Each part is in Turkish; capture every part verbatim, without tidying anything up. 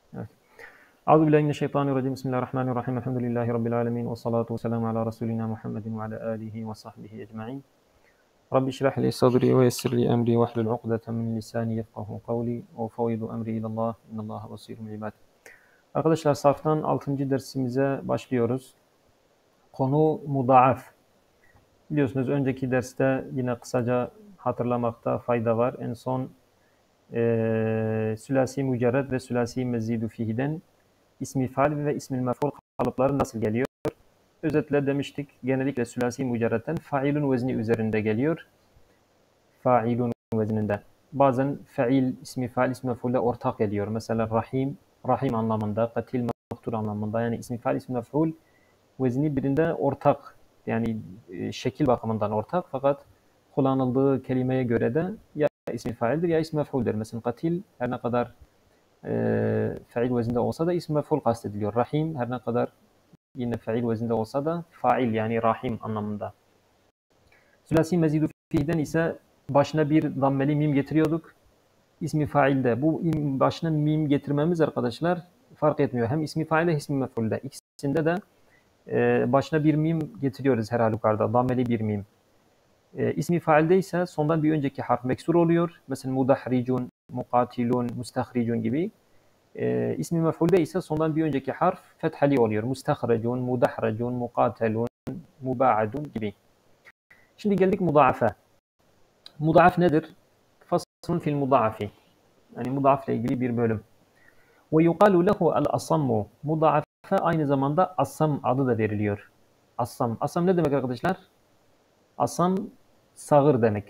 Evet. Euzubillahimineşşeytanirracim. Bismillahirrahmanirrahim. Elhamdülillahi Rabbil alemin. Ve salatu ve selamu ala Resulina Muhammedin ve ala alihi ve sahbihi ecma'in. Rabbi şirah li sadri ve yessir li emri ve hlul uqdeten min lisani yefkahu kavli ve ufevvidu emri ilallah. İnnallaha basirun bil ibad. Arkadaşlar saftan altıncı dersimize başlıyoruz. Konu mudaaf. Biliyorsunuz önceki derste yine kısaca hatırlamakta fayda var. En son e, sülasi mücerred ve sülasi mezidu fihiden İsmi faal ve ismil mef'ul kalıpları nasıl geliyor? Özetle demiştik, genellikle sülasi mücerretten failun vezni üzerinde geliyor. Failun vezninde. Bazen fail, ismi faal, ismi mef'ule ortak geliyor. Mesela rahim, rahim anlamında, katil, maktul anlamında. Yani ismi faal, ismi mef'ul vezni birinde ortak. Yani e, şekil bakımından ortak. Fakat kullanıldığı kelimeye göre de ya ismi faildir ya ismi mef'uldir. Mesela katil her ne kadar e, fail vezninde olsa da ismi mef'ul kastediliyor. Rahim her ne kadar yine fail vezninde olsa da fail yani rahim anlamında. Sülasi mezidu fiilden ise başına bir dammeli mim getiriyorduk. İsmi failde bu başına mim getirmemiz arkadaşlar fark etmiyor. Hem ismi failde hem ismi mef'ulde. İkisinde de e, başına bir mim getiriyoruz her halükarda. Dammeli bir mim. E, ismi failde ise sondan bir önceki harf meksur oluyor. Mesela mudahricun, mukatilun, mustahricun gibi. E, ismi mef'ulde ise sondan bir önceki harf fethali oluyor. Mustahrecun, mudahrecun, mukatelun, muba'adun gibi. Şimdi geldik mudaafe. Mudaaf nedir? Faslun fil mudaafi. Yani mudaafle ilgili bir bölüm. Ve yuqalu lehu el asammu. Mudaafe aynı zamanda asam adı da veriliyor. Asam. Asam ne demek arkadaşlar? Asam sağır demek.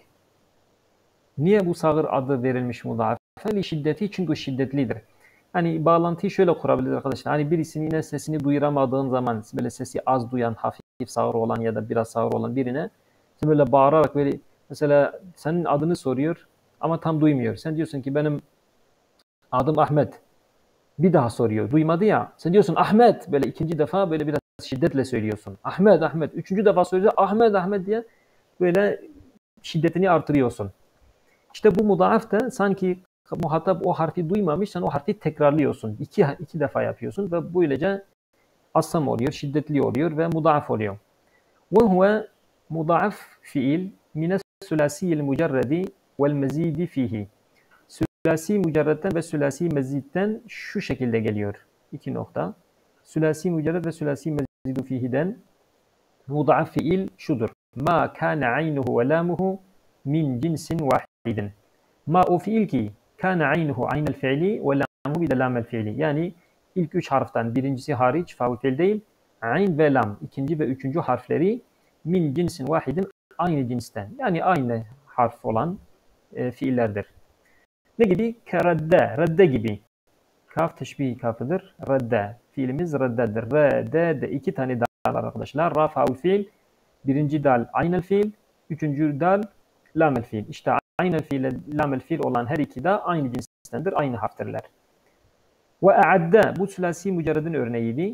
Niye bu sağır adı verilmiş mudaafe? Li şiddeti, çünkü şiddetlidir. Hani bağlantıyı şöyle kurabiliriz arkadaşlar. Hani birisinin yine sesini duyuramadığın zaman, böyle sesi az duyan, hafif sağır olan ya da biraz sağır olan birine sen böyle bağırarak böyle mesela senin adını soruyor ama tam duymuyor. Sen diyorsun ki benim adım Ahmet. Bir daha soruyor. Duymadı ya. Sen diyorsun Ahmet. Böyle ikinci defa böyle biraz şiddetle söylüyorsun. Ahmet, Ahmet. Üçüncü defa söylüyor. Ahmet, Ahmet diye böyle şiddetini artırıyorsun. İşte bu mudaaf da sanki muhatap o harfi duymamış, sen o harfi tekrarlıyorsun. İki, iki defa yapıyorsun ve böylece asam oluyor, şiddetli oluyor ve mudaaf oluyor. Ve huve mudaaf fiil mines sülasiyil mücerredi vel mezidi fihi. Sülasi mücerredden ve sülasi mezidden şu şekilde geliyor. İki nokta. Sülasi mücerred ve sülasi mezidu fihiden mudaaf fiil şudur. Ma kana aynuhu ve lamuhu min cinsin vahidin. Ma o fiil ki kana aynuhu aynel fiili ve lamuhu bir de lamel fiili. Yani ilk üç harften birincisi hariç faul fiil değil. Ayn ve lam ikinci ve üçüncü harfleri min cinsin vahidin aynı cinsten. Yani aynı harf olan e, fiillerdir. Ne gibi? Keredde, redde gibi. Kaf teşbih kafıdır. Redde. Fiilimiz reddedir. Redde de iki tane dal var arkadaşlar. Ra faul fiil. Birinci dal aynel fiil. Üçüncü dal lamel fiil. İşte aynel fiil ile lamel fiil olan her iki de aynı cinstendir. Aynı harftirler. Ve a'adde. Bu sülasi mücerredin örneğiydi.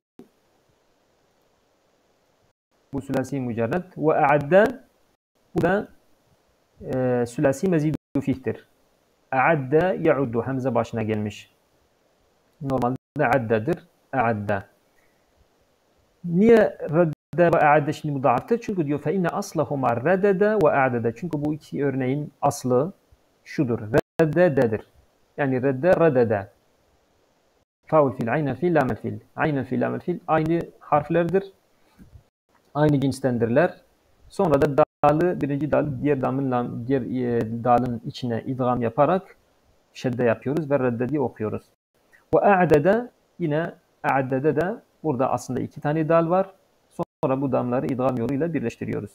Bu sülasi mücerred. Ve a'adde. Bu da e, sülasi mezidu fihtir. A'adde ya'uddu. Hamza başına gelmiş. Normalde addedir. A'adde. Niye redde ve a'adde şimdi mudaaftır? Çünkü diyor fe inne aslahuma reddede ve a'dede. Çünkü bu iki örneğin aslı şudur. Reddededir. Yani redde reddede. Faul fiil, aynel fiil, lamel fiil. Aynel fiil, lamel fiil aynı harflerdir. Aynı cinstendirler. Sonra da dalı, birinci dalı diğer dalın, diğer dalın içine idgam yaparak şedde yapıyoruz ve reddedi okuyoruz. Ve a'dede yine a'dede de burada aslında iki tane dal var. Sonra bu damları idgam yoluyla birleştiriyoruz.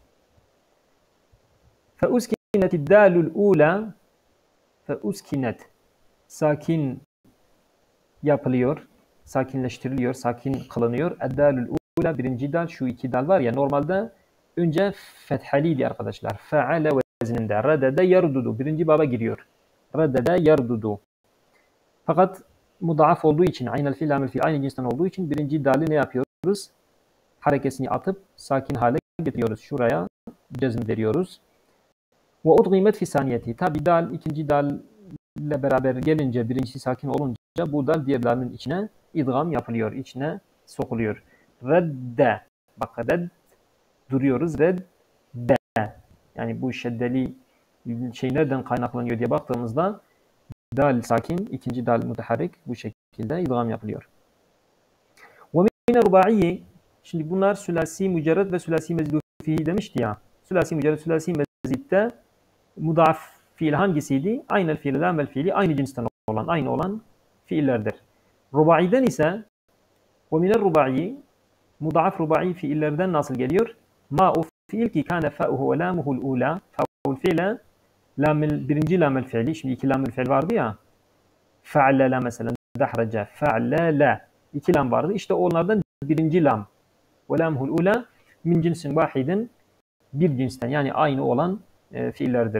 Fe uskinetid dalul ula fe uskinet sakin yapılıyor, sakinleştiriliyor, sakin kılınıyor. Eddalul ula birinci dal, şu iki dal var ya normalde önce fethaliydi arkadaşlar. Feale vezninde. Redede yardudu. Birinci baba giriyor. Redede yardudu. Fakat mudaaf olduğu için, aynel fiil, lamel fiil aynı cinsten olduğu için birinci dali ne yapıyoruz? Harekesini atıp sakin hale getiriyoruz. Şuraya cezm veriyoruz. Ve udgimet fi saniyeti. Tabi dal ikinci dal ile beraber gelince, birincisi sakin olunca bu dal diğer dalın içine idgam yapılıyor, içine sokuluyor. Redde, bak red duruyoruz, red de. Yani bu şeddeli şey nereden kaynaklanıyor diye baktığımızda dal sakin, ikinci dal müteharrik bu şekilde idgam yapılıyor. Ve mine rubaiye, şimdi bunlar sülasi mücerred ve sülasi mezid fihi demişti ya. Sülasi mücerred, sülasi mezidde mudaaf fiil hangisiydi? Aynı fiil, lamel fiili aynı cinsten olan, aynı olan fiillerdir. Rubaiden ise ve mine rubaiye, mudaaf rubai fiillerden nasıl geliyor? Ma o fiil ki kâne fa'uhu ve lamuhul ula, fa'ul fiile lamel, birinci lamel fiili, şimdi iki lamel fiil vardı ya. Fe'lele mesela, dahrece, fe'lele. İki lam vardı. İşte onlardan birinci lam. Ve lamhul ula min cinsin vahidin, bir cinsten yani aynı olan e, fiillerdir.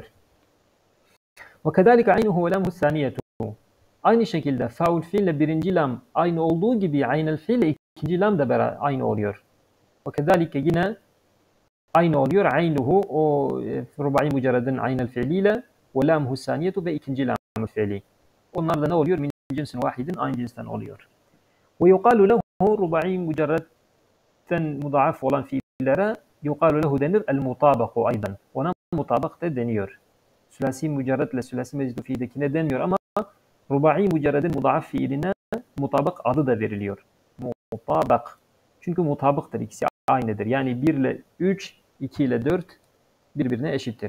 Ve kedalike aynuhu ve lamhu saniyetu. Aynı şekilde faul fiille birinci lam aynı olduğu gibi aynel fiille ikinci lam da beraber aynı oluyor. Ve kedalike yine aynı oluyor. Aynuhu o e, rubai mücerredin aynel fiiliyle ve lamhu saniyetu ve ikinci lam fiili. Onlar da ne oluyor? Min cinsin vahidin, aynı cinsten oluyor. Ve yuqalu lehu rubai mücerredden mudaaf olan fiillere yuqalu lehu denir el mutabaku aydan. Ona mutabak da deniyor. Sülasi mücerred ile sülasi mecid fiildekine denmiyor ama rubai mücerredin mudaaf fiiline mutabak adı da veriliyor. Mutabak. Çünkü mutabıktır. İkisi aynıdır. Yani bir ile üç, iki ile dört birbirine eşittir.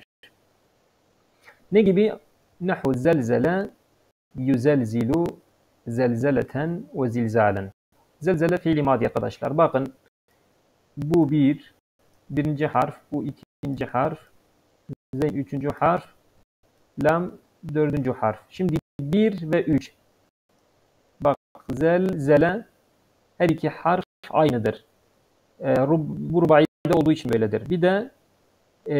Ne gibi? Nahu zelzele yüzelzilu zelzeleten ve zilzalen. Zelzele fiili madi arkadaşlar. Bakın bu bir, birinci harf, bu ikinci harf, zeyn üçüncü harf, lam dördüncü harf. Şimdi bir ve üç. Bak zelzele her iki harf aynıdır. E, bu rubaide olduğu için böyledir. Bir de e,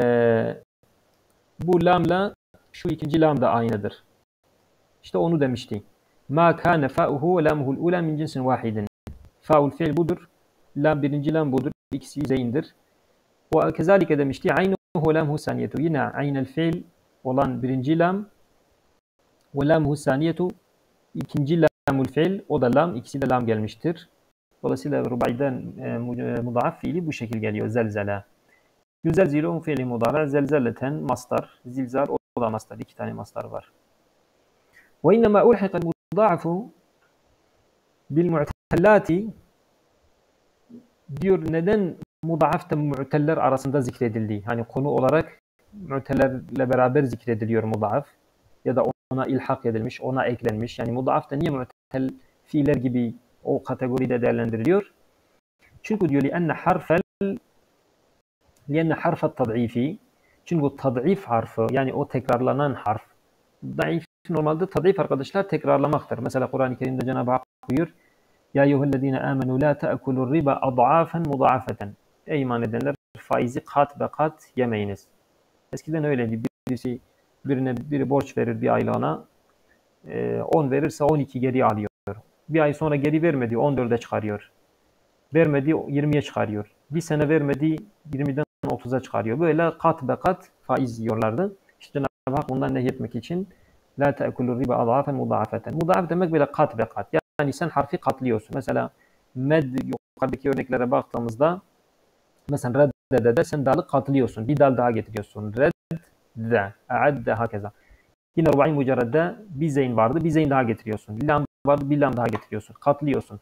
bu lamla şu ikinci lam da aynıdır. İşte onu demişti. Ma kana fa'uhu ve lamuhul ula min cinsin vahidin. Fa'ul fiil budur. Lam birinci lam budur. İkisi zeyndir. Ve kezalike demişti. Aynuhu lamhu saniyetu. Yine aynel fiil olan birinci lam ve lamhu saniyetu ikinci lamul fiil, o da lam, ikisi de lam gelmiştir. Dolayısıyla rubaiden e, mudaaf fiili bu şekil geliyor. Zelzele. Yüzelzilu fiili mudara, zelzeleten mastar, zilzal o da mastar. İki tane mastar var. Ve innema ulhiqal mudaafu bil mu'tellati, diyor neden mudaaf da mu'teller arasında zikredildi? Hani konu olarak mu'tellerle beraber zikrediliyor mudaaf ya da ona ilhak edilmiş, ona eklenmiş. Yani mudaaf da niye mu'tel fiiller gibi o kategoride değerlendiriliyor? Çünkü diyor li'enne harfel li'enne harfet tad'ifi, çünkü tad'if harfı yani o tekrarlanan harf. Daif normalde tad'if arkadaşlar tekrarlamaktır. Mesela Kur'an-ı Kerim'de Cenab-ı Hak buyuruyor: Ya eyyühellezine amenu la ta'kulur riba ad'afen muda'afeten. Ey iman edenler, faizi kat be kat yemeyiniz. Eskiden öyleydi. Birisi birine biri borç verir bir aylığına, on verirse on iki geri alıyor. Bir ay sonra geri vermedi, on dörde çıkarıyor. Vermedi, yirmiye çıkarıyor. Bir sene vermedi, yirmiden otuza çıkarıyor. Böyle kat be kat faiz yiyorlardı. İşte Cenab-ı Hak bundan nehyetmek için la ta'kulur riba ad'afen muda'afeten. Muda'af demek böyle kat be kat. Yani sen harfi katlıyorsun. Mesela med, yukarıdaki örneklere baktığımızda mesela redde de sen dalı katlıyorsun. Bir dal daha getiriyorsun. Redde, a'adde, hakeza. Yine rubai mücerredde bir zeyn vardı. Bir zeyn daha getiriyorsun. Lam vardı. Bir lam daha getiriyorsun. Katlıyorsun.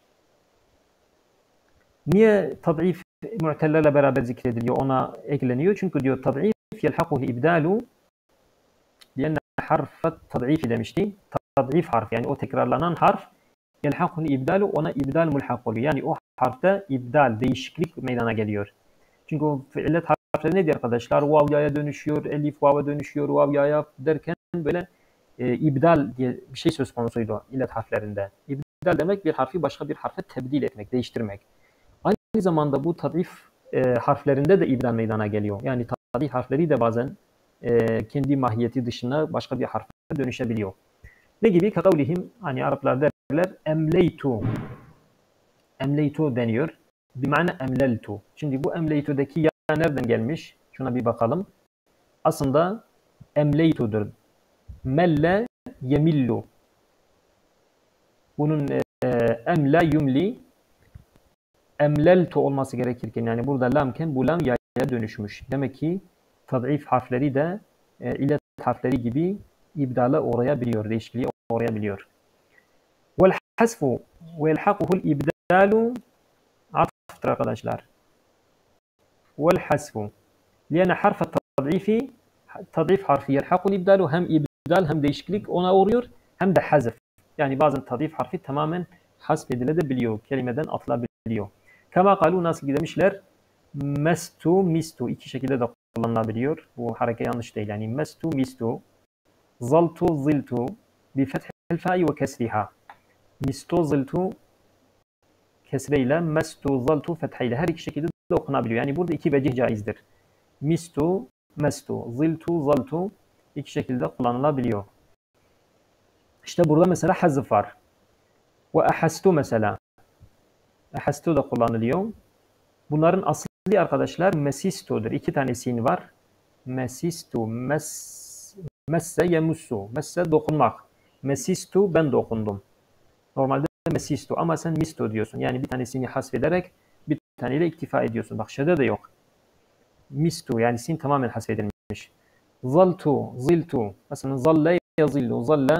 Niye tad'if mu'tellerle beraber zikrediliyor? Ona ekleniyor. Çünkü diyor tad'if yelhakuhu ibdalu liyenne harfet tad'ifi demişti. Tad'if harf yani o tekrarlanan harf yelhakuhu ibdalu, ona ibdal mulhak oluyor. Yani o harfte ibdal, değişiklik meydana geliyor. Çünkü o fiilet harfleri nedir arkadaşlar? Vav ya'ya dönüşüyor, elif vav'a dönüşüyor, vav ya'ya derken böyle e, ibdal diye bir şey söz konusuydu illet harflerinde. İbdal demek bir harfi başka bir harfe tebdil etmek, değiştirmek. Aynı zamanda bu tad'if e, harflerinde de ibdal meydana geliyor. Yani tad'if harfleri de bazen e, kendi mahiyeti dışına başka bir harfe dönüşebiliyor. Ne gibi? Kavlihim, hani Araplar derler emleytu. Emleytu deniyor. Bimane emleltu. Şimdi bu emleytu'daki ya nereden gelmiş? Şuna bir bakalım. Aslında emleytu'dur. Melle yemillu. Bunun e, emla yumli emleltu olması gerekirken yani burada lamken bu lam ya'ya dönüşmüş. Demek ki tad'if harfleri de e, illet harfleri gibi ibdala uğrayabiliyor, değişikliğe uğrayabiliyor. Vel hasfu ve yelhaquhul ibdalu atftır arkadaşlar. Vel hasfu liyene harf tad'ifi tad'if harfi yelhaqul ibdalu hem ibdal hem değişiklik ona uğruyor hem de hazf. Yani bazen tad'if harfi tamamen hasf edilebiliyor, kelimeden atılabiliyor. Kama kalu nasıl demişler? Mestu, mistu iki şekilde de kullanılabiliyor. Bu hareket yanlış değil. Yani mestu, mistu, zaltu, ziltu bi fethil fa'i ve kesriha. Mistu, ziltu kesreyle, mestu, zaltu fethiyle her iki şekilde de okunabiliyor. Yani burada iki vecih caizdir. Mistu, mestu, ziltu, zaltu iki şekilde kullanılabiliyor. İşte burada mesela hazf var. Ve ahastu mesela. Ahastu da kullanılıyor. Bunların asli arkadaşlar mesisto'dur. İki tane sin var. Mesistu, mes, messe yemussu. Messe dokunmak. Mesistu ben dokundum. Normalde mesistu ama sen misto diyorsun. Yani bir tanesini hasfederek bir taneyle iktifa ediyorsun. Bak şede de yok. Mistu yani sin tamamen hasfedilmiş. Zaltu, ziltu. Mesela zalle yazillu. Zalle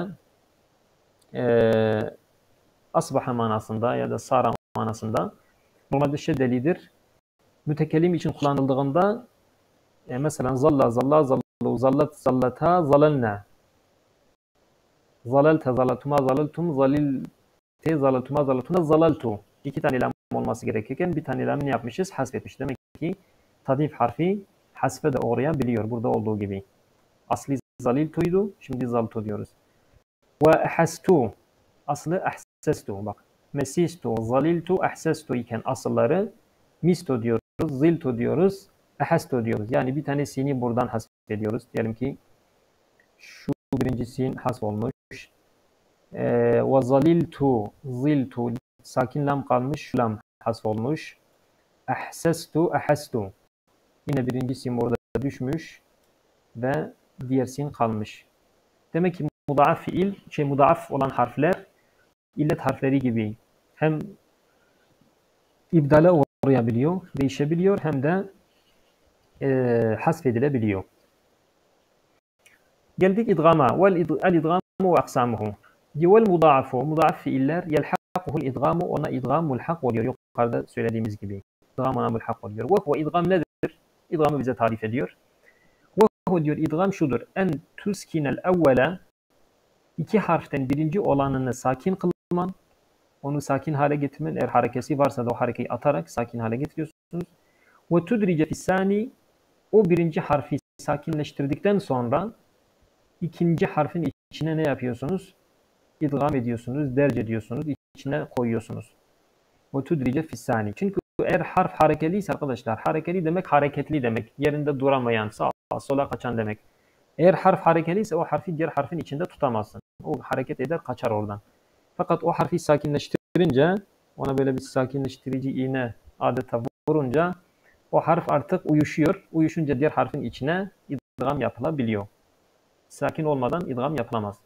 e, asbaha manasında ya da sara manasında. Normalde şeddelidir. Mütekellim için kullanıldığında e, mesela zalla, zalla, zallu, zallat, zallata, zalalna. Zalalta, zalatuma, zalaltum, zalilte, zalatuma, zalatuna, zalaltu. İki tane lam olması gerekirken bir tane lam ne yapmışız? Hasfetmiş. Demek ki tadif harfi hasfe de uğrayabiliyor. Burada olduğu gibi. Asli zaliltuydu. Şimdi zaltu diyoruz. Ve ahstu. Aslı ahsestu. Bak. Mesistu, zaliltu, ahsestu iken asılları misto diyoruz, ziltu diyoruz, ahastu diyoruz. Yani bir tanesini buradan hasfediyoruz. Diyelim ki şu birincisi hasf olmuş. Ve zaliltu, ziltu sakin lam kalmış, şu lam hasf olmuş. Ahsestu, ahastu. Yine birinci sin burada düşmüş ve diğer sin kalmış. Demek ki mudaaf fiil, şey mudaaf olan harfler illet harfleri gibi hem ibdale uğrayabiliyor, değişebiliyor hem de e, hasfedilebiliyor. Geldik idgama. Vel idgamu ve aksamuhu. Vel mudaafu. Mudaaf fiiller yelhakuhul idgamu ona idgam mulhak oluyor. Yukarıda söylediğimiz gibi. İdgam ona mulhak oluyor. Ve huve idgam nedir? İdgamı bize tarif ediyor. Ve huve diyor idgam şudur. En tuskinel evvela iki harften birinci olanını sakin kılman. Onu sakin hale getirmen. Eğer harekesi varsa da o harekeyi atarak sakin hale getiriyorsunuz. Ve tudrice fissani o birinci harfi sakinleştirdikten sonra ikinci harfin içine ne yapıyorsunuz? İdgam ediyorsunuz, derc ediyorsunuz, içine koyuyorsunuz. Ve tudrice fissani. Çünkü eğer harf harekeliyse arkadaşlar, harekeli demek hareketli demek. Yerinde duramayan, sağa sola kaçan demek. Eğer harf harekeliyse o harfi diğer harfin içinde tutamazsın. O hareket eder, kaçar oradan. Fakat o harfi sakinleştirince, ona böyle bir sakinleştirici iğne adeta vurunca o harf artık uyuşuyor. Uyuşunca diğer harfin içine idgam yapılabiliyor. Sakin olmadan idgam yapılamaz.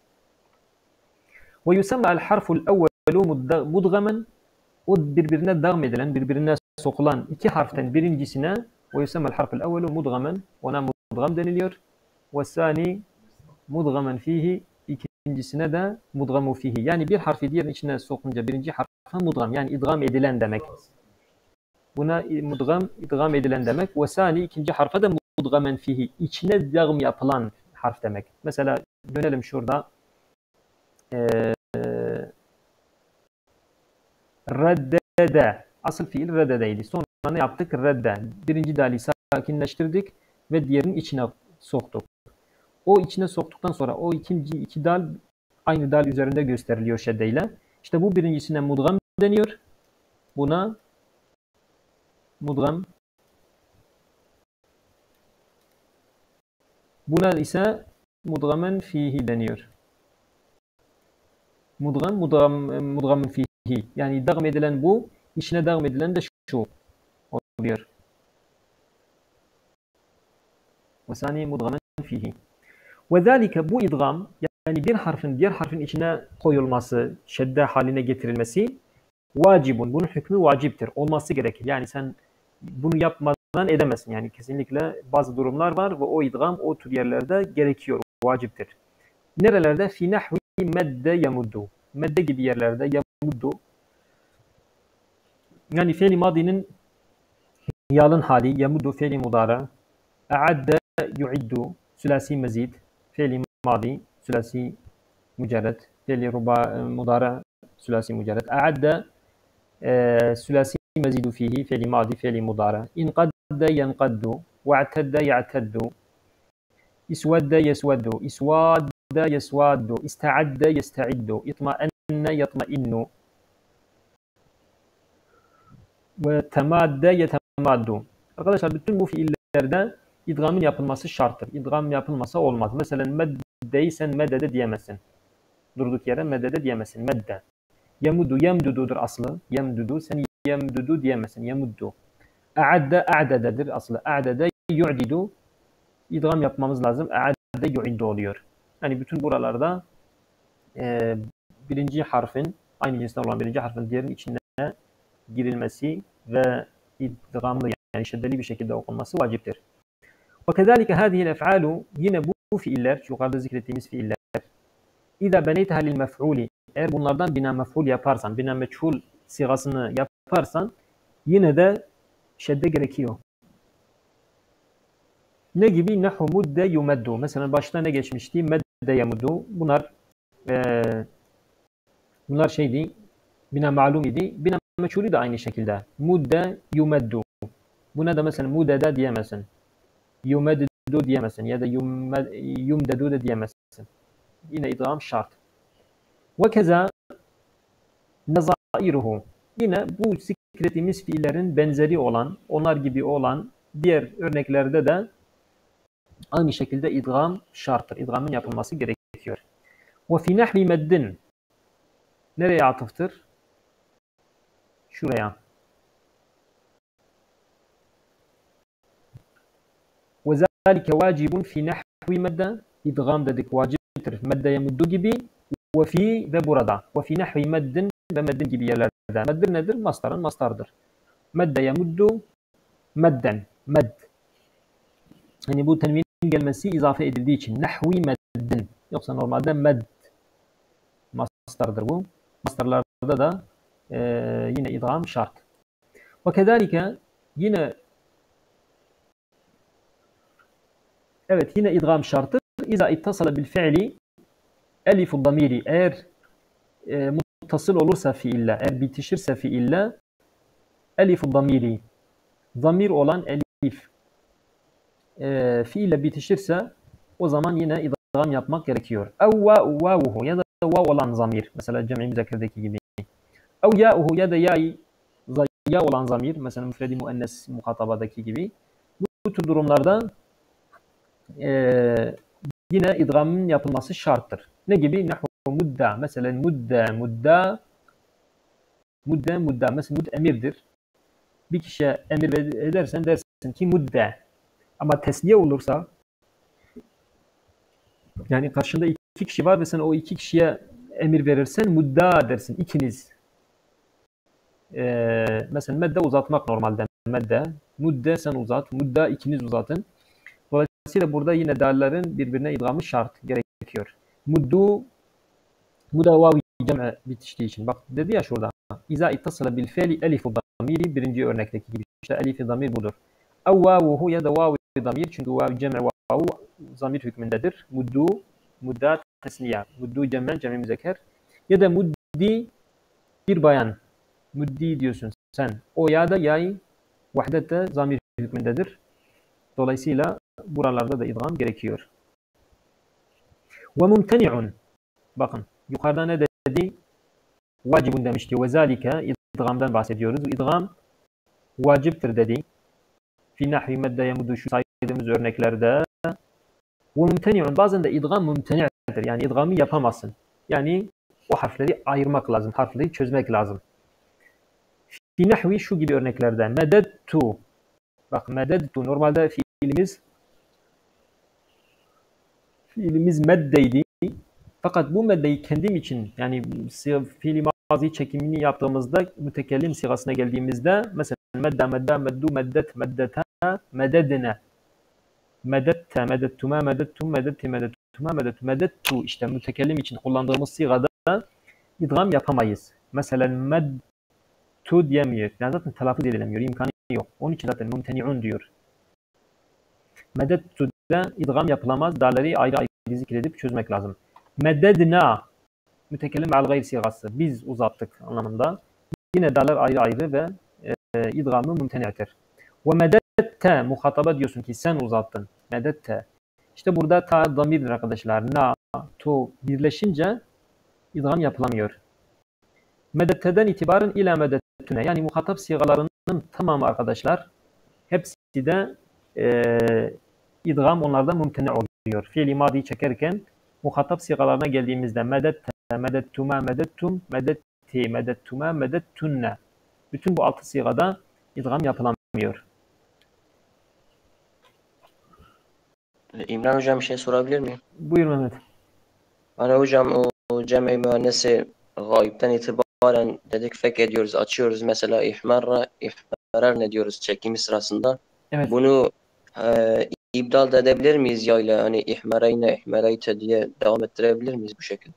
Ve yusamma el harful evvelu mudgamen o birbirine dağım edilen, birbirine sokulan iki harften birincisine ve yusamma el harful evvelu mudgamen ona mudgam deniliyor. Ve sani mudgamen fihi ikincisine de mudgamu fihi. Yani bir harfi diğerinin içine sokunca birinci harfe mudgam yani idgam edilen demek. Buna mudgam, idgam edilen demek. Ve sani ikinci harfe de mudgamen fihi. İçine dağım yapılan harf demek. Mesela dönelim şurada. Ee, reddede. Asıl fiil reddedeydi. Sonra ne yaptık? Redde. Birinci dali sakinleştirdik ve diğerinin içine soktuk. O içine soktuktan sonra o ikinci iki dal aynı dal üzerinde gösteriliyor şeddeyle. İşte bu birincisine mudgam deniyor. Buna mudgam. Buna ise mudgamen fihi deniyor. Mudgam, mudgam, mudgamen fihi. Yani dağım edilen bu, içine dağım edilen de şu oluyor. Ve sani mudgamen fihi. Ve zâlike bu idgam yani bir harfin diğer harfin içine koyulması, şedde haline getirilmesi vacibun. Bunun hükmü vaciptir. Olması gerekir. Yani sen bunu yapmadan edemezsin. Yani kesinlikle bazı durumlar var ve o idgam o tür yerlerde gerekiyor. Vaciptir. Nerelerde? Fi nahvi medde yamuddu. Medde gibi yerlerde yamuddu. Yani fiil-i madinin yalın hali yamuddu fiil-i mudara. A'adde yu'iddu sülasi mezid. Fiil-i madi sülasi mücerred. Fiil-i ruba mudara sülasi mücerred. A'adde sülasi mezidu fihi fiil-i madi fiil-i mudara. İnkadde yenkaddu. Ve'tedde ya'teddu. İsvedde yesveddu. İsvadde yesvaddu. İsta'adde yesta'iddu. İtma'enne yatma'innu. Ve temadde yetemaddu. Arkadaşlar bütün bu fiillerde idgamın yapılması şarttır. İdgam yapılmasa olmaz. Mesela meddeyi sen meddede diyemezsin. Durduk yere meddede diyemezsin. Medde. Yemudu, yemdududur aslı. Yemdudu, sen yemdudu diyemezsin. Yemuddu. A'adde, a'dededir aslı. A'dede yu'didu. İdgam yapmamız lazım. A'adde yu'iddu oluyor. Yani bütün buralarda e, birinci harfin, aynı cinsten olan birinci harfin diğerinin içine girilmesi ve idgamlı yani şeddeli bir şekilde okunması vaciptir. وَكَذَٰلِكَ هَذِهِ الْاَفْعَالُ Yine bu fiiller, yukarıda zikrettiğimiz fiiller اِذَا بَنَيْتَهَا لِلْمَفْعُولِ Eğer bunlardan bina mef'ul yaparsan, bina meçhul sigasını yaparsan yine de şedde gerekiyor. Ne gibi? Nehu mudde yumeddu. Mesela başta ne geçmişti? Medde yemuddu. Bunlar e, bunlar şeydi, bina malum idi. Bina meçhulü de aynı şekilde. Mudde yumeddu. Buna da mesela mudede diyemezsin. Yumeddu diyemezsin ya da yumdedu da diyemezsin. Yine idgam şart. Ve keza nezairuhu. Yine bu zikrettiğimiz fiillerin benzeri olan, onlar gibi olan diğer örneklerde de aynı şekilde idgam şarttır. İdgamın yapılması gerekiyor. Ve fi nahvi meddin. Nereye atıftır? Şuraya. Ve zâlike vâcibun fi nahvi medde. İdgam dedik vaciptir. Medde yemuddu gibi. Ve fi ve burada. Ve fi nahvi meddin ve meddin gibi yerlerde. Meddir nedir? Mastarın mastardır. Medde yemuddu. Medden. Med. Yani bu tenvinin gelmesi izafe edildiği için. Nahvi meddin. Yoksa normalde med. Mastardır bu. Mastarlarda da e, yine idgam şart. Ve kezalike yine evet yine idgam şarttır. İza ittasala bil fi'li elifu damiri eğer e, muttasıl olursa fiille, eğer bitişirse fiille elifu damiri zamir olan elif e, fiille bitişirse o zaman yine idgam yapmak gerekiyor. Ev vavuhu ya da vav olan zamir. Mesela cem'i müzekkerdeki gibi. Ev ya'uhu ya da ya'i ya olan zamir. Mesela müfredi muennes muhatabadaki gibi. Bu, bu tür durumlarda e, yine idgamın yapılması şarttır. Ne gibi? Nehu mudda. Mesela mudda, mudda, mudda, mudda. Mesela mud emirdir. Bir kişiye emir edersen dersin ki mudda. Ama tesniye olursa yani karşında iki kişi var ve sen o iki kişiye emir verirsen mudda dersin. İkiniz. Ee, mesela medde uzatmak normalde. Medde. Mudde sen uzat. Mudda ikiniz uzatın. Dolayısıyla burada yine dalların birbirine idgamı şart gerekiyor. Muddu muda vavi cem'e bitiştiği için. Bak dedi ya şurada. İza ittasala bil fi'li elifu damiri birinci örnekteki gibi. İşte elifi damir budur. Ev vavuhu ya da vavi damir. Çünkü vavi cem'e vavu zamir hükmündedir. Muddu mudda tesniye. Muddu cem'e cem'i müzekker. Ya da muddi bir bayan. Muddi diyorsun sen. O ya da yay vahdette zamir hükmündedir. Dolayısıyla buralarda da idgam gerekiyor. Ve mumteni'un. Bakın yukarıda ne dedi? Vacibun demişti. Ve zalike idgamdan bahsediyoruz. İdgam vaciptir dedi. Fi nahvi medde yemudu şu saydığımız örneklerde. Ve mumteni'un. Bazen de idgam mumteni'dir. Yani idgamı yapamazsın. Yani o harfleri ayırmak lazım. Harfleri çözmek lazım. Fi nahvi şu gibi örneklerde. Mededtu. Bak mededtu. Normalde fiilimiz fiilimiz meddeydi. Fakat bu meddeyi kendim için yani fiili mazi çekimini yaptığımızda mütekellim sigasına geldiğimizde mesela medde, medde, meddu, meddet, meddete, mededine, medette, medettuma, medettum, medetti, medettuma, medettu, medettu işte mütekellim için kullandığımız sigada idgam yapamayız. Mesela medtu diyemiyor. Yani zaten telaffuz edilemiyor. İmkanı yok. Onun için zaten mumteni'un diyor. Medettu'da idgam yapılamaz. Dalları ayrı ayrı zikredip çözmek lazım. Meddedna mütekellim me'al gayr sigası. Biz uzattık anlamında. Yine dalar ayrı ayrı ve e, idgamı mumteni'tir. Ve medette muhataba diyorsun ki sen uzattın. Medette. İşte burada ta damirdir arkadaşlar. Na, tu birleşince idgam yapılamıyor. Medetteden itibaren ila medettüne yani muhatap sigalarının tamamı arkadaşlar hepsi de e, idgam onlardan mümteni oluyor. Fiili madiyi çekerken muhatap sigalarına geldiğimizde medette, medettuma, medettum, medetti, medettuma, medettunne. Bütün bu altı sigada idgam yapılamıyor. İmran hocam bir şey sorabilir miyim? Buyur Mehmet. Hani hocam o, o cem-i müennesi gayipten itibaren dedik fek ediyoruz, açıyoruz. Mesela ihmarra, ihmarar ne diyoruz çekimi sırasında. Evet. Bunu e, ibdal da edebilir miyiz ya ile hani ihmareyne, ihmareyte diye devam ettirebilir miyiz bu şekilde?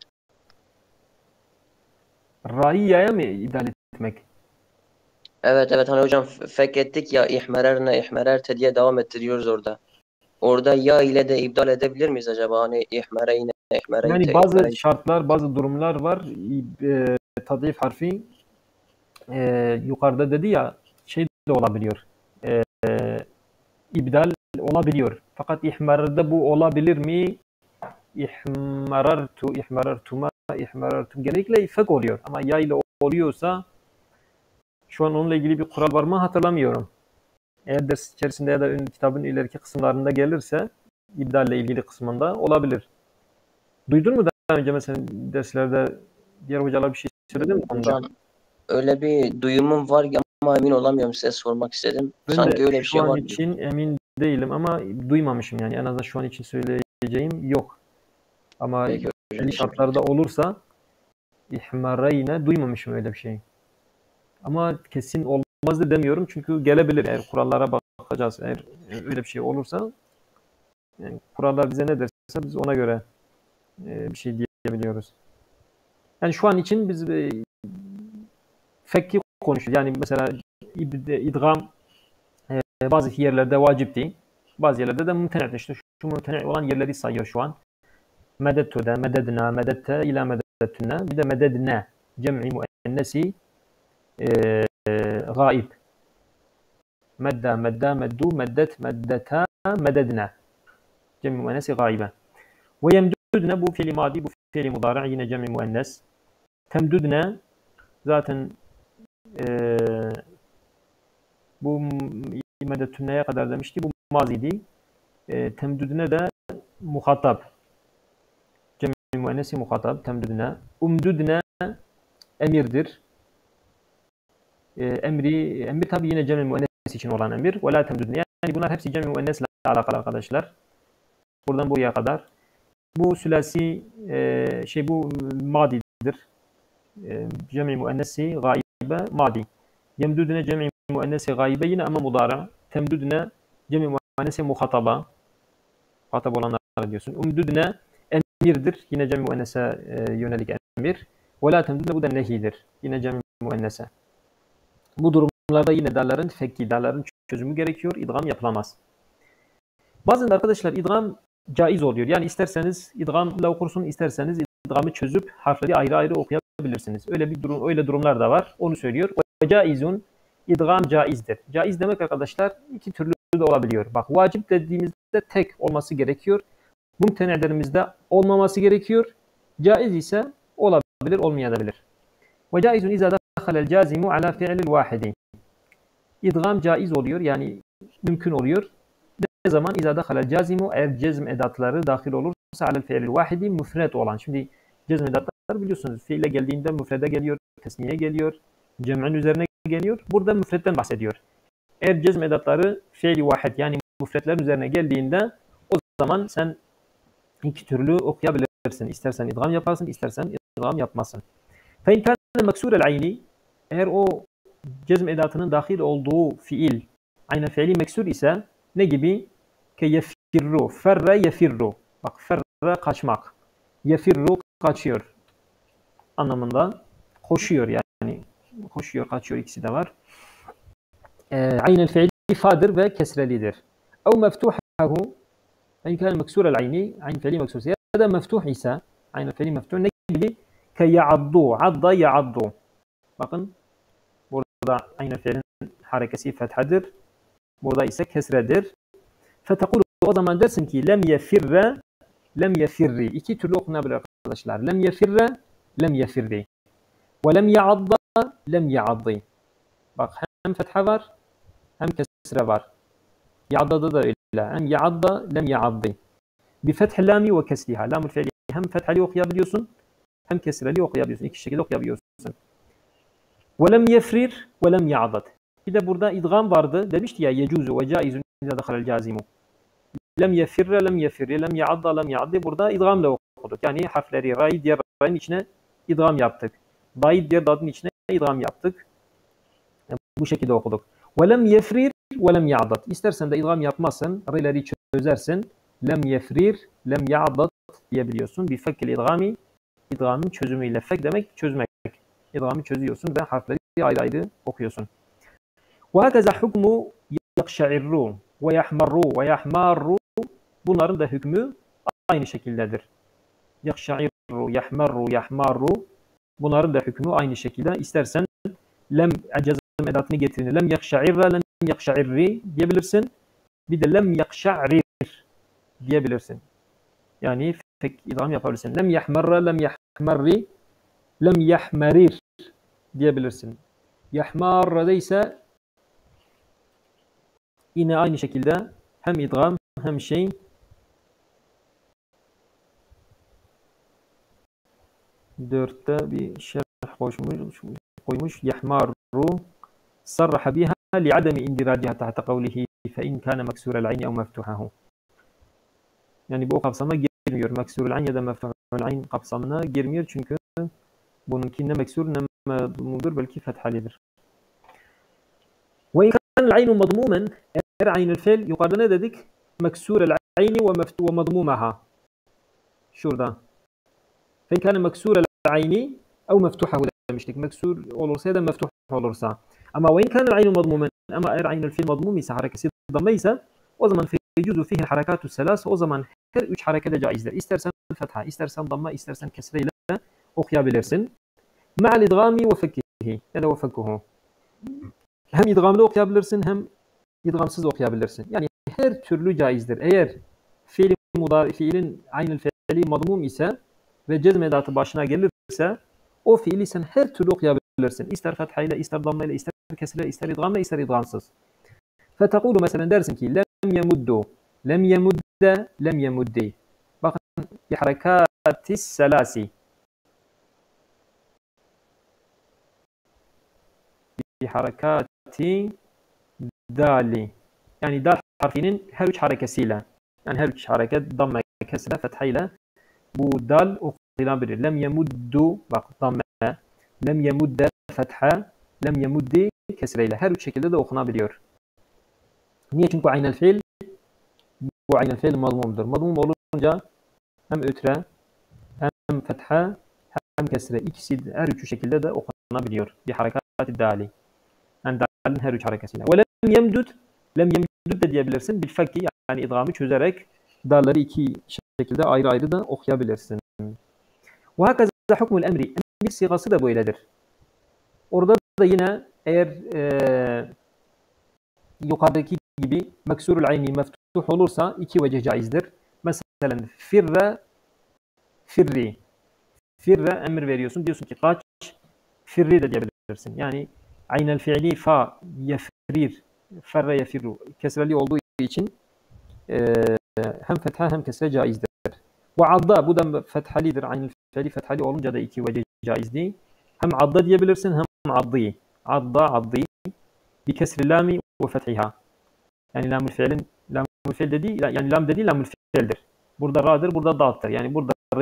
Raiyaya mı idare etmek? Evet evet hani hocam fek ettik ya ihmararne, ihmarerte diye devam ettiriyoruz orada. Orada ya ile de ibdal edebilir miyiz acaba? Hani ihmareyne, ihmareyte, Yani bazı ihmareyte. şartlar, bazı durumlar var. E, tadif harfi e, yukarıda dedi ya şey de olabiliyor. E, ibdal olabiliyor. Fakat ihmarda bu olabilir mi? İhmarartu, ihmarartuma, ihmarartum. Genellikle ifak oluyor. Ama ya ile oluyorsa şu an onunla ilgili bir kural var mı hatırlamıyorum. Eğer ders içerisinde ya da kitabın ileriki kısımlarında gelirse ibdalle ilgili kısmında olabilir. Duydun mu daha önce mesela derslerde diğer hocalar bir şey söyledi mi konuda? Hocam öyle bir duyumum var ama emin olamıyorum, size sormak istedim. Ben Sanki de öyle bir şu şey an var. için emin değilim ama duymamışım yani en azından şu an için söyleyeceğim yok. Ama Peki hocam, belli teşekkür şartlarda ederim. olursa ihmarayne duymamışım öyle bir şey. Ama kesin olmaz da demiyorum çünkü gelebilir eğer kurallara bakacağız. Eğer öyle bir şey olursa yani kurallar bize ne derse biz ona göre e, bir şey diyebiliyoruz. Yani şu an için biz e, fekki konuşuyoruz. Yani mesela idgam e, bazı yerlerde vacipti. Bazı yerlerde de mümteni'dir. İşte şu mümteni olan yerleri sayıyor şu an. Medettu'da, mededna, medette, ila medettüne. Bir de mededne, cem'i müennesi e, gaib. Medda, medda, meddu, meddet, meddeta, mededne. Cem'i müennesi gaibe. Ve yemdudne bu fiili madi, bu fiili mudari yine cem'i müennes. Temdudne zaten e, bu medettünneye kadar demişti. Bu maziydi. E, temdudne de muhatap. Cem'i müennesi muhatap. Temdudne. Umdudne emirdir. E, emri, emir tabi yine cem'i müennes için olan emir. Ve la temdudne. Yani bunlar hepsi cem'i müennesle alakalı arkadaşlar. Buradan buraya kadar. Bu sülasi e, şey bu madidir. E, cem'i müennesi gaibe madi. Yemdudne cem'i müennesi gaibe yine ama mudara. Temdudne cem'i müennesi muhataba. Muhatap olanlara diyorsun. Umdudne emirdir. Yine cem'i müennese e, yönelik emir. Ve la temdudne bu da nehidir. Yine cem'i müennese. Bu durumlarda yine dalların fekki, dalların çözümü gerekiyor. İdgam yapılamaz. Bazen arkadaşlar idgam caiz oluyor. Yani isterseniz idgamla okursun, isterseniz idgamı çözüp harfleri ayrı ayrı okuyabilirsiniz. Öyle bir durum, öyle durumlar da var. Onu söylüyor. Ve caizun idgam caizdir. Caiz demek arkadaşlar iki türlü de olabiliyor. Bak vacip dediğimizde tek olması gerekiyor. Mümteni'lerimizde olmaması gerekiyor. Caiz ise olabilir, olmayabilir. Ve caizun izâ dakhalel cazimu ala fi'lil vahidi. İdgam caiz oluyor yani mümkün oluyor. Ne zaman izâ dakhalel cazimu eğer cezm edatları dahil olursa alel fi'lil vahidi müfred olan. Şimdi cezm edatları biliyorsunuz fiile geldiğinde müfrede geliyor, tesniye geliyor, cem'in üzerine geliyor. Burada müfredden bahsediyor. Eğer cezm edatları fi'li vahid yani müfredlerin üzerine geldiğinde o zaman sen iki türlü okuyabilirsin. okuyabilirsin. İstersen idgam yaparsın, istersen idgam yapmazsın. فَاِنْ كَانَ مَكْسُورَ الْعَيْنِ Eğer o cezm edatının dahil olduğu fiil aynı fiili meksur ise ne gibi? Ke yefirru, ferre yefirru. Bak ferre kaçmak. Yefirru kaçıyor anlamında. Koşuyor yani. Koşuyor, kaçıyor, ikisi de var. Ee, aynı fiili fadır ve kesrelidir. Ev meftuhahu en kâne meksûrel ayni aynı fiili meksur ise ya da meftuh ise aynı fiili meftuh ne gibi? Ke ya'addu, adda ya'addu. Bakın burada aynı fiilin harekesi fethadır. Burada ise kesredir. Fetekulu o zaman dersin ki lem yefirre, lem yefirri. İki türlü okunabilir arkadaşlar. Lem yefirre, lem yefirri. Ve lem ya'adda, lem ya'addi. Bak hem fetha var, hem kesre var. Ya'adda'da da öyle. Hem ya'adda, lem ya'addi. Bi fethil lami ve kesliha. Lamul fiili hem fethali okuyabiliyorsun, hem kesreli okuyabiliyorsun. İki şekilde okuyabiliyorsun. Ve lem yefrir, ve lem ya'adad. Bir de burada idgam vardı. Demişti ya yecuzu ve caizun izâ dakhalel cazimu. Lem yefirre, lem yefirri, lem ya'adda, lem ya'addi. Burada idgamla okuduk. Yani harfleri ra'yı diğer ra'nın içine idgam yaptık. Da'yı diğer da'nın içine idgam yaptık. Yani bu şekilde okuduk. Ve lem yefrir, ve lem ya'adad. İstersen de idgam yapmazsın. R'leri çözersin. Lem yefrir, lem ya'adad diyebiliyorsun. Bir fekkil idgami. İdgamın çözümüyle. Fek demek çözmek. İdgamı çözüyorsun ve harfleri ayrı ayrı okuyorsun. وَهَكَذَا حُكْمُ يَقْشَعِرُّ وَيَحْمَرُّ وَيَحْمَارُّ Bunların da hükmü aynı şekildedir. يَقْشَعِرُّ, يَحْمَرُّ, يَحْمَارُّ Bunların da hükmü aynı şekilde. İstersen lem cezm edatını getirin. Lem يَقْشَعِرَّ, lem يَقْشَعِرِّ diyebilirsin. Bir de lem يَقْشَعْرِرْ diyebilirsin. Yani fek idgam yapabilirsin. Lem يَحْمَرَّ, lem يَحْمَرِّ, lem يَحْمَرِرْ diyebilirsin. Yahmarra'da ise yine aynı şekilde hem idgam hem şey dörtte bir şerh koymuş, koymuş. Yahmarru sarraha biha li'ademi indiraciha tahta kavlihi fe in kana maksurel ayn ev meftuhahu. Yani bu kapsama girmiyor. Maksurel ayn ya da meftuhul ayn kapsamına girmiyor çünkü bununki ne meksur ne madmumdur, belki fethalidir. Ve in kana al-aynu madmumen, eğer aynı fiil yukarıda ne dedik? Meksurel ayni ve meftu ve madmumaha. Şurada. Fe in kana meksurel ayni ev meftuhahu demiştik. Meksur olursa ya da meftuh olursa. Ama ve in kana al-aynu madmumen, ama eğer aynı fiil madmum ise, harekesi damme ise, o zaman fecuzu fihi harekatu selas, o zaman her üç harekete caizdir. İstersen fetha, istersen damma, istersen kesreyle okuyabilirsin. Ma'al idgami ve fekkihi ya da ve fekkuhu. Hem idgamlı okuyabilirsin hem idgamsız okuyabilirsin. Yani her türlü caizdir. Eğer fiili mudari, fiilin aynı fiili madmum ise ve cezm edatı başına gelirse o fiili sen her türlü okuyabilirsin. İster fethayla, ister damlayla, ister kesreyle, ister idgamla, ister idgamsız. Fetekulu mesela dersin ki lem yemuddu, lem yemudde, lem yemuddi. Bakın bir harekatis selasi. Bir harekati dali. Yani dal harfinin her üç harekesiyle, yani her üç hareket damme, kesre, fethayla bu dal okuyulabilir. Lem yemuddu, bak damme, lem yemudde fetha, lem yemuddi kesreyle. Her üç şekilde de okunabiliyor. Niye? Çünkü aynel fiil, bu aynel fiil madmumdur. Madmum olunca hem ötre, hem fetha, hem kesre, ikisi her üçü şekilde de okunabiliyor. Bir harekati dali. Yani dalin her üç harekesiyle. Ve lem yemdud, lem yemdud de diyebilirsin. Bil fekki, yani idgamı çözerek dalları iki şekilde ayrı ayrı da okuyabilirsin. Ve hakaza hukmul emri. Emir sigası da böyledir. Orada da yine eğer e, yukarıdaki gibi meksurul ayni meftuh olursa iki vecih caizdir. Mesela firre, firri. Firre emir veriyorsun. Diyorsun ki kaç, firri de diyebilirsin. Yani aynel fiili fa yefrir, ferre yefirru kesreli olduğu için e, hem fetha hem kesre caizdir. Ve adda, bu da fethalidir. Aynel fiili fethali olunca da iki vecih caizdi. Hem adda diyebilirsin hem addi. Adda, addi. Bi kesri lami ve fethiha. Yani lamul fiilin, lamul fiil dediği, yani lam dediği lamul fiildir. Burada ra'dır, burada da'dır. Yani burada ra'yı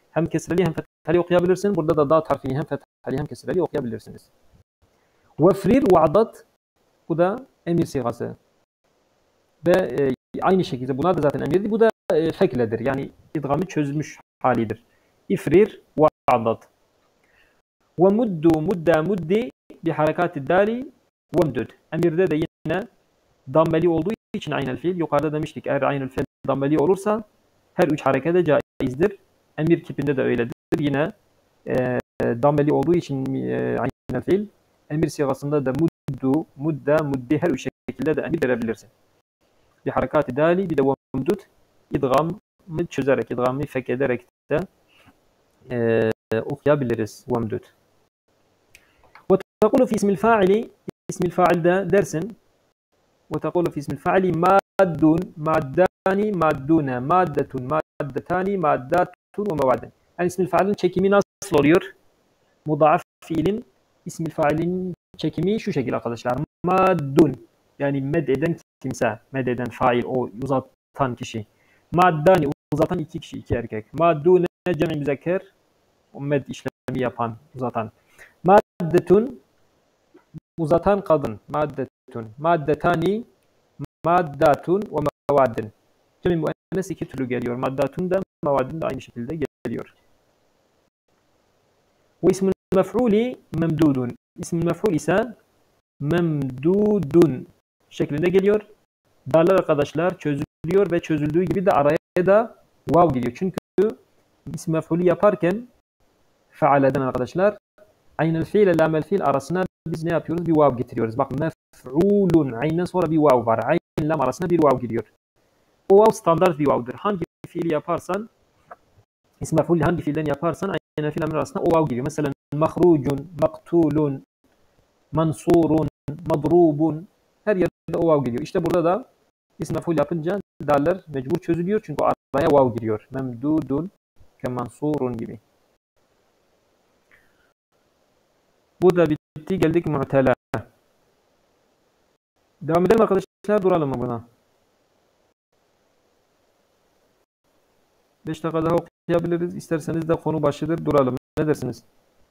Hem kesreli hem fethali okuyabilirsin. Burada da dat harfini hem fethali hem kesreli okuyabilirsiniz. Vefrir ve adat, bu da emir sigası. Ve e, aynı şekilde bunlar da zaten emirdi. Bu da e, fekledir. Yani idgamı çözmüş halidir. İfrir ve adat. Ve muddu mudda muddi bi harekati dali ve mdud. Emirde de yine dammeli olduğu için aynel fiil. Yukarıda demiştik eğer aynel fiil dammeli olursa her üç harekete caizdir. Emir kipinde de öyledir. Yine e, dammeli olduğu için e, aynel fiil. Emir sigasında da muddu, mudda, muddi her üç şekilde de emir verebilirsin. Bir harekati dali bir de vemdud idgamı çözerek, idgamı fek ederek de e, okuyabiliriz vemdud. Ve tekulu fi ismil fa'ili, ismil fa'il de dersin. Ve tekulu fi ismil fa'ili maddun, maddani, madduna, maddetun, maddetani, maddatun ve mevadden. Yani ismil fa'ilin çekimi nasıl oluyor? Mudaaf fiilin ismil fa'ilin çekimi şu şekilde arkadaşlar. Maddun, yani med eden kimse, med eden fail, o uzatan kişi. Maddani, uzatan iki kişi, iki erkek. Maddune, cem-i müzekker, o med işlemi yapan, uzatan. Maddetun, uzatan kadın. Maddetun. Maddetani, maddatun ve mevadden. Cem-i müennes iki türlü geliyor. Maddatun da, mevadden de aynı şekilde geliyor. Ve ismül mef'uli memdudun. İsmül mef'ul ise memdudun şeklinde geliyor. Darlar arkadaşlar çözülüyor ve çözüldüğü gibi de araya da vav geliyor. Çünkü ism mef'ulü yaparken fealeden arkadaşlar aynel fiil ile lamel fiil arasına biz ne yapıyoruz? Bir vav getiriyoruz. Bak mef'ulun aynen sonra bir vav var. Ayn lam arasına bir vav geliyor. O vav standart bir vavdır. Hangi fiili yaparsan ism mef'ulü hangi fiilden yaparsan aynel fiil arasına o vav geliyor. Mesela mahrucun, maktulun, mansurun, madrubun her yerde o vav geliyor. İşte burada da ism mef'ul yapınca darlar mecbur çözülüyor çünkü araya vav giriyor. Memdudun ke mansurun gibi. Bu da bitti. Geldik mu'tela. Devam edelim arkadaşlar. Duralım mı buna? beş dakika daha okuyabiliriz. İsterseniz de konu başıdır. Duralım. Ne dersiniz?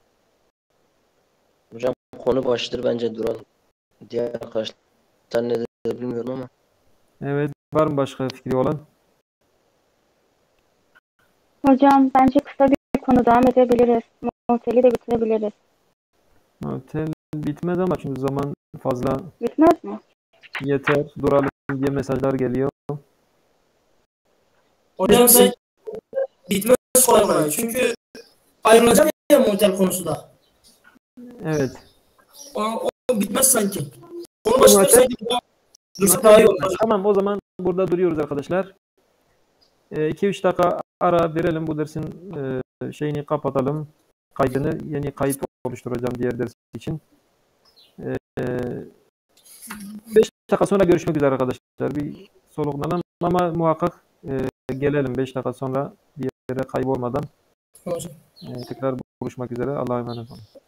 Hocam konu başıdır, bence duralım. Diğer arkadaşlar ne der bilmiyorum ama. Evet. Var mı başka fikri olan? Hocam bence kısa bir konu devam edebiliriz. Mu'teli de bitirebiliriz. Mu'tel bitmez ama çünkü zaman fazla Bitmez mi? yeter. Duralım diye mesajlar geliyor. Hocam sen bitmez kolay kolay. Çünkü ayrılacak ya muhtel konusu da. Evet. O, o bitmez sanki. Konu başında sanki dursa daha iyi olur. Tamam, o zaman burada duruyoruz arkadaşlar. iki üç dakika ara verelim, bu dersin e, şeyini kapatalım. Kaydını, yeni kayıt oluşturacağım diğer ders için. beş dakika sonra görüşmek üzere arkadaşlar. Bir soluklanalım ama muhakkak e, gelelim beş dakika sonra bir yere kaybolmadan. Hocam. E, tekrar buluşmak üzere. Allah'a emanet olun.